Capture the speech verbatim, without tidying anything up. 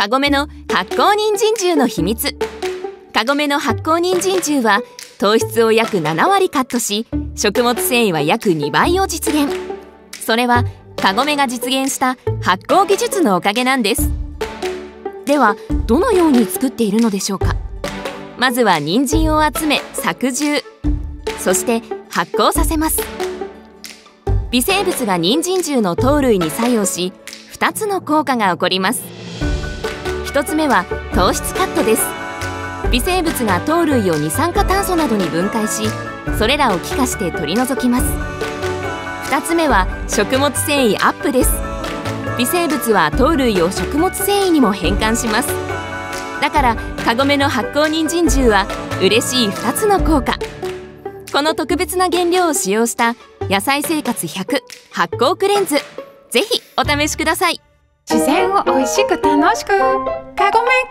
カゴメの発酵人参汁の秘密。カゴメの発酵人参汁は糖質を約ななわりカットし、食物繊維は約にばいを実現。それはカゴメが実現した発酵技術のおかげなんです。ではどのように作っているのでしょうか。まずは人参を集め搾汁、そして発酵させます。微生物が人参汁の糖類に作用し、ふたつの効果が起こります。ひとつめは糖質カットです。微生物が糖類を二酸化炭素などに分解し、それらを気化して取り除きます。ふたつめは食物繊維アップです。微生物は糖類を食物繊維にも変換します。だからカゴメの発酵人参汁は嬉しいふたつの効果。この特別な原料を使用した野菜生活ひゃく発酵クレンズ、ぜひお試しください。 自然をおいしく楽しく、カゴメ。